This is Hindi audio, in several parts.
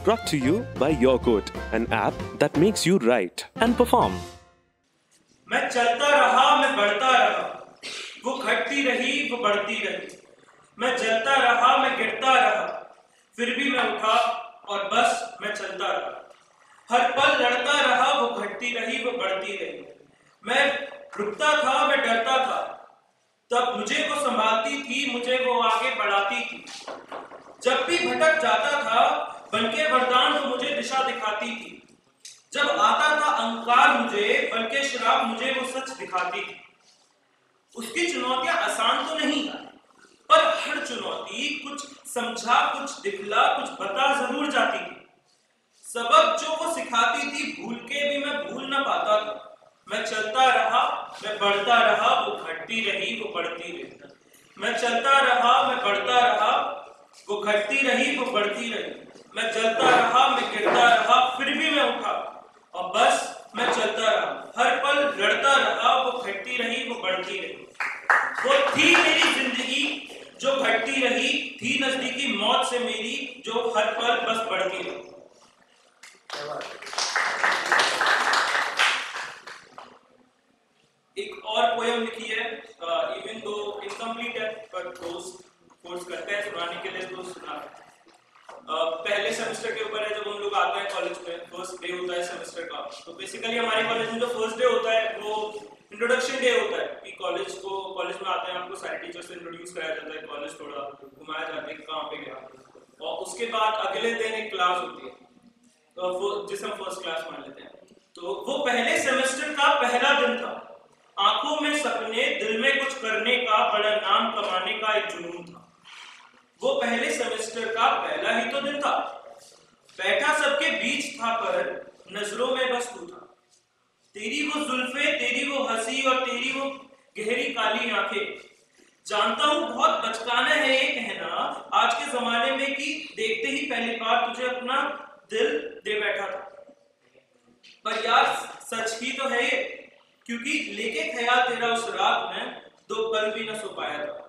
Brought to you by YourQuote, an app that makes you write and perform. मैं चलता रहा, मैं बढ़ता रहा, वो घटती रही, वो बढ़ती रही। मैं जलता रहा, मैं गिरता रहा, फिर भी मैं उठा और बस मैं चलता रहा। हर पल लड़ता रहा, वो घटती रही, वो बढ़ती रही। मैं रुकता था, मैं डरता था, तब मुझे वो संभालती थी, मुझे वो आगे बढ़ाती थी। जब भी भटक जाता था, बनके वरदान वो मुझे दिशा दिखाती थी। जब आता था अहंकार मुझे, बल्कि शराब मुझे वो सच दिखाती थी। उसकी चुनौतियां आसान तो नहीं, पर हर चुनौती कुछ समझा, कुछ दिखला, कुछ बता जरूर जाती थी। सबक जो वो सिखाती थी, भूल के भी मैं भूल ना पाता था। मैं चलता रहा, मैं बढ़ता रहा, वो घटती रही, वो बढ़ती रही। मैं चलता रहा, मैं बढ़ता रहा, वो घटती रही, वो बढ़ती रही। मैं जलता रहा, मैं गिरता रहा, फिर भी मैं उठा और बस मैं चलता रहा। हर पल लड़ता रहा, वो घटती रही, वो बढ़ती रही। वो थी मेरी जिंदगी जो घटती रही, थी नजदीकी मौत से मेरी जो हर पल बस बढ़ती रही। एक और पोयम लिखी है, इवन दो इनकम्प्लीट है, पर दोस्त फोर्स करते हैं सुनाने के लिए तो सुना। पहले सेमेस्टर के ऊपर है, जब हम लोग आते हैं कॉलेज में, फर्स्ट डे होता है सेमेस्टर का। तो बेसिकली हमारे कॉलेज में जो फर्स्ट डे होता है वो इंट्रोडक्शन डे होता है कि कॉलेज में आते हैं, आपको सारे टीचर्स से इंट्रोड्यूस कराया जाता है, कॉलेज थोड़ा घुमाया जाता है कहाँ पे गया। और उसके बाद अगले दिन एक क्लास होती है, तो जिसे हम फर्स्ट क्लास मान लेते हैं। तो वो पहले सेमेस्टर का पहला दिन था। आंखों में सपने, दिल में कुछ करने का, बड़ा नाम कमाने का एक जुनून था। वो पहले सेमेस्टर का पहला ही तो दिन था। बैठा सबके बीच था, पर नजरों में बस तू था। तेरी वो जुल्फे, तेरी वो हंसी और तेरी वो गहरी काली आंखें। जानता हूं बहुत बचकाना है ये कहना आज के जमाने में कि देखते ही पहली बार तुझे अपना दिल दे बैठा था। पर यार सच ही तो है ये, क्योंकि लेके ख्याल तेरा उस रात में 2 पल भी न सो पाया था।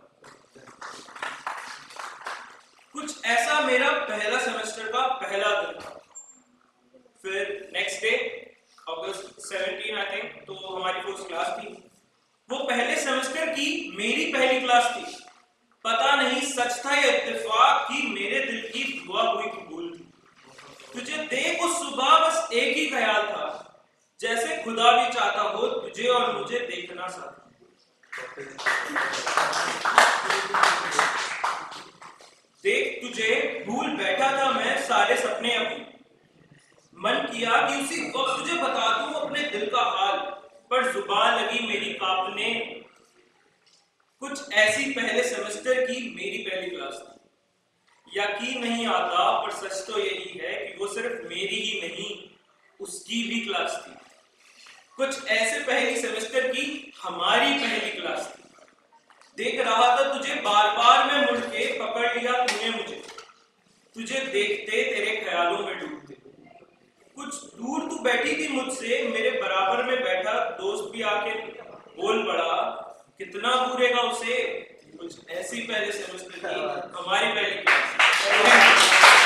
कुछ ऐसा मेरा पहला सेमेस्टर का पहला दिन था। फिर next day August 17 I think, तो हमारी फर्स्ट क्लास थी। वो पहले सेमेस्टर की मेरी पहली क्लास थी। पता नहीं सच था या इत्तेफाक कि मेरे दिल की दुआ हुई की भूल थी। तुझे देख उस सुबह बस एक ही ख्याल था, जैसे खुदा भी चाहता हो तुझे और मुझे देखना सा। देख तुझे भूल बैठा था मैं सारे सपने अपने। मन किया कि उसी वक्त तुझे बता दूं अपने दिल का हाल, पर जुबान लगी मेरी कांपने। कुछ ऐसी पहले सेमेस्टर की मेरी पहली क्लास थी। यकीन नहीं आता, पर सच तो यही है कि वो सिर्फ मेरी ही नहीं, उसकी भी क्लास थी। कुछ ऐसे पहली सेमेस्टर की हमारी पहली क्लास थी। देख रहा था तुझे बार बार मैं मुड़ के, पकड़ लिया तूने मुझे। तुझे देखते तेरे ख्यालों में डूबते। कुछ दूर तू बैठी थी मुझसे, मेरे बराबर में बैठा दोस्त भी आके बोल पड़ा, कितना भूलेगा उसे। कुछ ऐसी पहले सेमेस्टर की हमारी पहली क्लास।